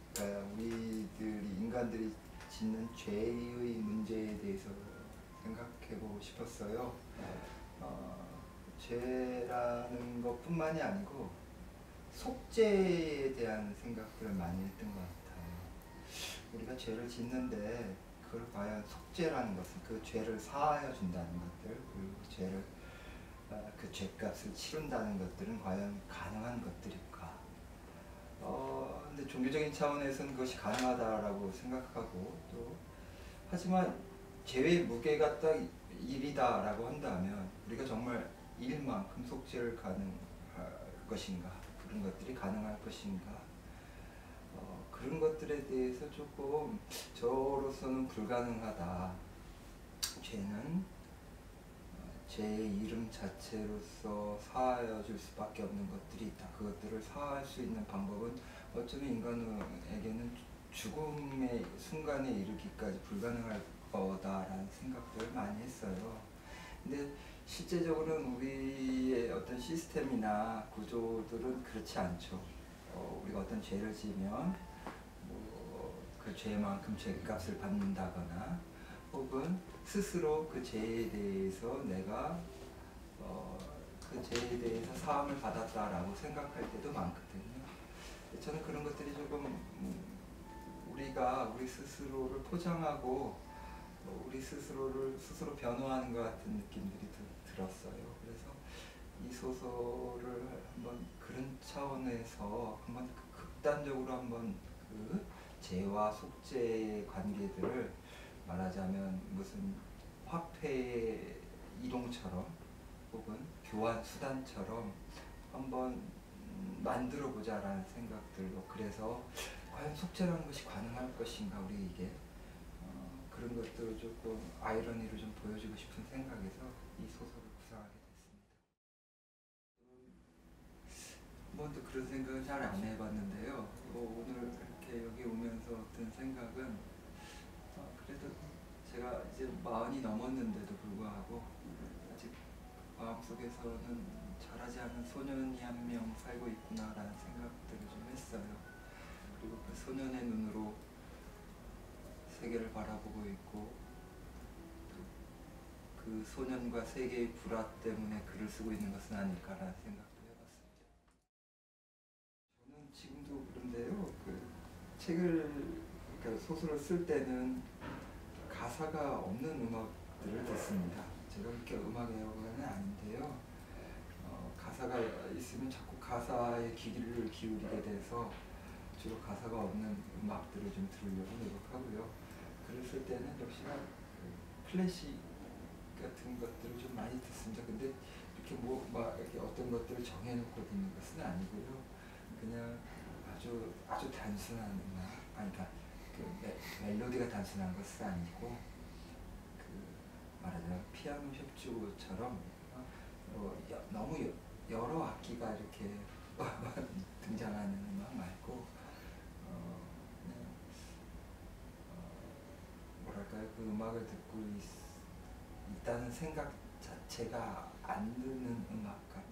우리들이 인간들이 짓는 죄의 문제에 대해서 생각해보고 싶었어요. 죄라는 것뿐만이 아니고 속죄에 대한 생각들을 많이 했던 것 같아요. 우리가 죄를 짓는데 그걸 과연 속죄라는 것은 그 죄를 사하여 준다는 것들, 그리고 죄를 그 죄값을 치른다는 것들은 과연 가능한 것들일까? 근데 종교적인 차원에서는 그것이 가능하다라고 생각하고, 또 하지만 죄의 무게가 딱 일이다라고 한다면 우리가 정말 일만큼 속죄를 가능할 것인가, 그런 것들이 가능할 것인가, 그런 것들에 대해서 조금 저로서는 불가능하다. 죄는 죄의 이름 자체로서 사하여 줄 수밖에 없는 것들이 있다. 그것들을 사할 수 있는 방법은 어쩌면 인간에게는 죽음의 순간에 이르기까지 불가능할 거다라는 생각들을 많이 했어요. 근데 실제적으로는 우리의 어떤 시스템이나 구조들은 그렇지 않죠. 우리가 어떤 죄를 지으면 그 죄만큼 죄값을 받는다거나, 혹은 스스로 그 죄에 대해서 내가 그 죄에 대해서 사함을 받았다라고 생각할 때도 많거든요. 저는 그런 것들이 조금 우리가 우리 스스로를 포장하고 우리 스스로를 스스로 변호하는 것 같은 느낌들이 들었어요. 그래서 이 소설을 한번 그런 차원에서 한번 극단적으로 한번 그 죄와 속죄의 관계들을 말하자면 무슨 화폐의 이동처럼 혹은 교환 수단처럼 한번 만들어 보자라는 생각들로, 그래서 과연 속죄라는 것이 가능할 것인가, 우리에게 그런 것들을 조금 아이러니를 좀 보여주고 싶은 생각에서 이 소설을 구상하게 됐습니다. 한 번도 그런 생각을 잘 안 해봤는데요. 오늘 이렇게 여기 오면서 든 생각은, 그래도 제가 이제 40이 넘었는데도 불구하고 아직 마음속에서는 자라지 않은 소년이 한 명 살고 있구나라는 생각들을 좀 했어요. 그리고 그 소년의 눈으로 세계를 바라보고 있고, 그 소년과 세계의 불화 때문에 글을 쓰고 있는 것은 아닐까라는 생각도 해봤습니다. 저는 지금도 그런데요, 그 책을, 그러니까 소설을 쓸 때는 가사가 없는 음악들을 듣습니다. 제가 그렇게 음악 애호가는 아닌데요. 가사가 있으면 자꾸 가사에 귀를 기울이게 돼서 주로 가사가 없는 음악들을 좀 들으려고 노력하고요. 글을 쓸 때는 역시나 클래식 같은 것들을 좀 많이 듣습니다. 근데 이렇게 막 이렇게 어떤 것들을 정해놓고 듣는 것은 아니고요. 그냥 아주 단순한 음악, 그러니까 그 멜로디가 단순한 것은 아니고, 그 말하자면 피아노 협주처럼 너무 여러 악기가 이렇게 등장하는 음악 말고, 그냥 뭐랄까요, 그 음악을 듣고 있다는 생각 자체가 안 드는 음악 같은